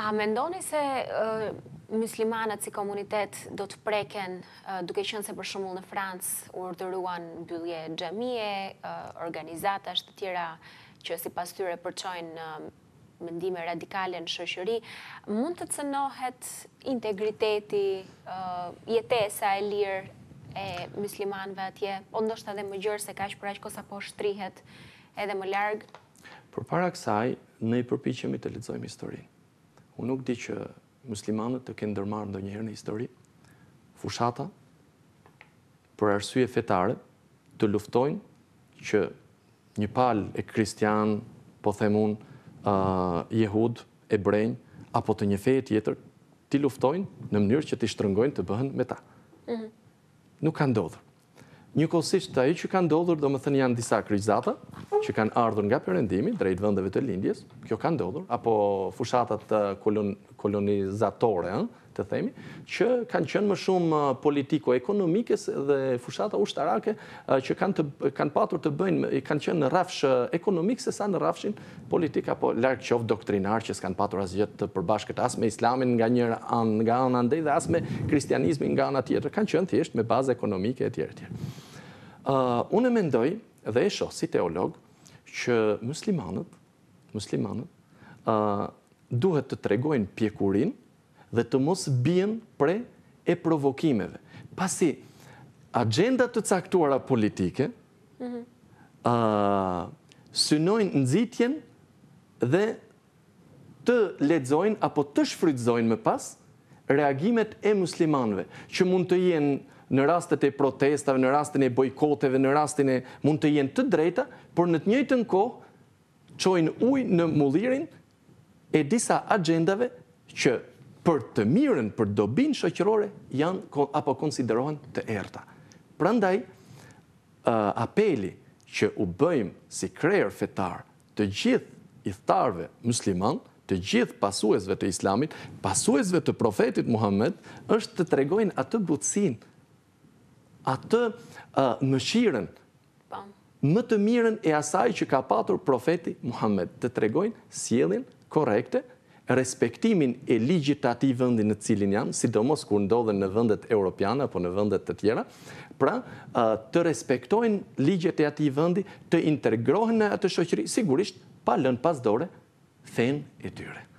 A mendoni se muslimanët si komunitet do të preken, duke qenë se për shembull në Francë urdhëruan mbyllje xhamie, organizatash të tjera që sipas tyre përçojnë mendime radikale në shoqëri, mund të cënohet integriteti, jetesa e lirë e muslimanëve atje, o ndoshta edhe më gjerë se kaq për aq kohë sapo shtrihet edhe më larg? Përpara kësaj, ne i përpiqemi të lexojmë historinë. Unë nuk di që muslimanët të kenë ndërmarrë ndonjëherë në histori fushata për arsye fetare të luftojnë që një palë e kristian, po them unë, jehud, ebrej, apo të një feje tjetër, ti luftojnë në mënyrë që ti shtrëngojnë të bëhen me ta. Nuk ka ndodhur. Njëkohësisht ajo që ka ndodhur, do më thënë janë disa kryqëzata që kanë ardhur nga perëndimi drejt vendeve të lindjes, kjo ka ndodhur, apo fushatat kolonizatore, të themi, që kanë qenë më shumë politiko-ekonomike dhe fushata ushtarake që kanë patur të bëjnë, kanë qenë në rrafsh ekonomik se sa në rrafshin politik apo larg qoftë doktrinar që s'kanë patur asgjë të përbashkët as me islamin nga ana ndej dhe as me kristianizmin nga ana tjetër, kanë qenë thjesht me bazë ekonomike etj. Unë mendoj dhe e shoh si teolog që muslimanët duhet të tregojnë pjekurinë dhe të mos bien pre e provokimeve. Pasi agjendat të caktuara politike synojnë nxitjen dhe të lexojnë apo të shfrytëzojnë më pas reagimet e muslimanëve, që mund të jenë në rastet e protestave, në rastin e bojkoteve, në rastin e mund të jenë të drejta, por në të njëjtën kohë çojnë ujë në mullirin e disa agjendave që për të mirën, për dobinë shoqërore janë apo konsiderohen të errta. Prandaj apeli që u bëjmë si krerë fetar të gjithë udhëtarëve musliman, të gjithë pasuesve të Islamit, pasuesve të profetit Muhammed, është të tregojnë atë butësinë, atë mëshirën, më të mirën e asaj që ka patur profeti Muhammed, të tregojnë sjelljen korrekte, respektimin e ligjit të atij vendi në cilin janë, sidomos kur ndodhen në vendet europiane apo në vendet të tjera, pra të respektojnë ligjet e atij vendi, të integrohen në atë shoqëri, sigurisht pa lënë pas dore fenë e tyre.